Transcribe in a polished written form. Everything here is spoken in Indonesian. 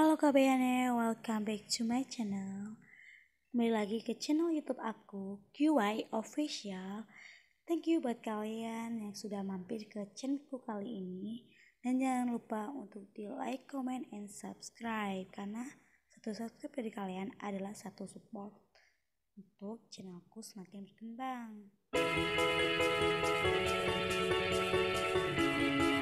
Halo kabehane, welcome back to my channel. Kembali lagi ke channel YouTube aku, QY Official. Thank you buat kalian yang sudah mampir ke channelku kali ini. Dan jangan lupa untuk di like, comment, and subscribe. Karena satu subscribe dari kalian adalah satu support untuk channelku semakin berkembang.